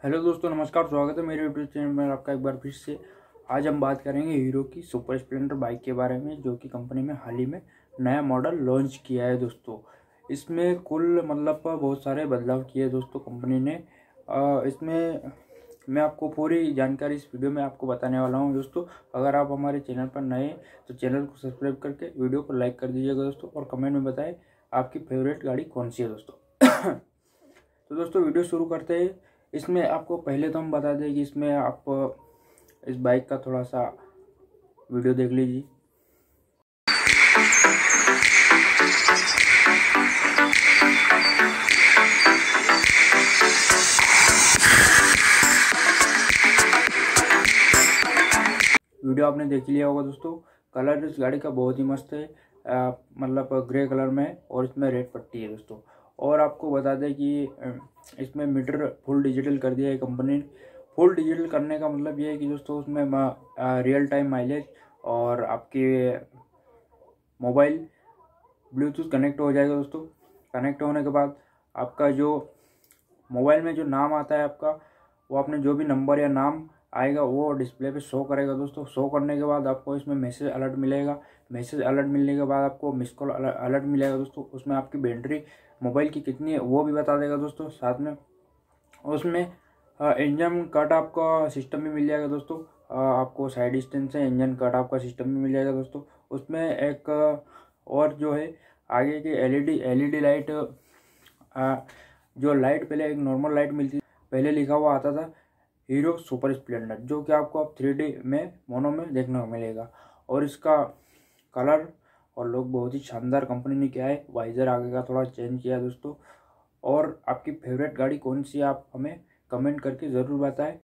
Hello दोस्तों, नमस्कार। स्वागत है मेरे यूट्यूब चैनल में आपका एक बार फिर से। आज हम बात करेंगे हीरो की सुपर स्प्लेंडर बाइक के बारे में, जो कि कंपनी में हाल ही में नया मॉडल लॉन्च किया है दोस्तों। इसमें कुल बहुत सारे बदलाव किए दोस्तों कंपनी ने। इसमें मैं आपको पूरी जानकारी इस वीडियो में आपको बताने वाला हूं दोस्तों। अगर आप हमारे चैनल पर नए हैं तो चैनल को सब्सक्राइब करके वीडियो को लाइक कर दीजिएगा दोस्तों, और कमेंट में बताएं आपकी फेवरेट गाड़ी कौन सी है दोस्तों। तो दोस्तों वीडियो शुरू करते हैं। इसमें आपको पहले तो हम बता दें कि इसमें आप इस बाइक का थोड़ा सा वीडियो देख लीजिए। वीडियो आपने देख लिया होगा दोस्तों। कलर इस गाड़ी का बहुत ही मस्त है, ग्रे कलर में है, और इसमें रेड पट्टी है दोस्तों। और आपको बता दें कि इसमें मीटर फुल डिजिटल कर दिया है कंपनी ने। फुल डिजिटल करने का मतलब ये है कि दोस्तों उसमें रियल टाइम माइलेज और आपके मोबाइल ब्लूटूथ कनेक्ट हो जाएगा दोस्तों। कनेक्ट होने के बाद आपका जो मोबाइल में जो नाम आता है आपका, वो आपने जो भी नंबर या नाम आएगा वो डिस्प्ले पे शो करेगा दोस्तों। शो करने के बाद आपको इसमें मैसेज अलर्ट मिलेगा। मैसेज अलर्ट मिलने के बाद आपको मिस कॉल अलर्ट मिलेगा दोस्तों। उसमें आपकी बैटरी मोबाइल की कितनी है वो भी बता देगा दोस्तों। साथ में उसमें इंजन कट आपका सिस्टम भी मिल जाएगा दोस्तों। आपको साइड स्टैंड से इंजन कट आपका सिस्टम भी मिल जाएगा दोस्तों। उसमें एक और जो है आगे की एलईडी लाइट, जो लाइट पहले एक नॉर्मल लाइट मिलती, पहले लिखा हुआ आता था हीरो सुपर स्प्लेंडर, जो कि आपको अब 3D में मोनो में देखने को मिलेगा। और इसका कलर और लुक बहुत ही शानदार कंपनी ने किया है। वाइजर आगे का थोड़ा चेंज किया है दोस्तों। और आपकी फेवरेट गाड़ी कौन सी है आप हमें कमेंट करके ज़रूर बताएं।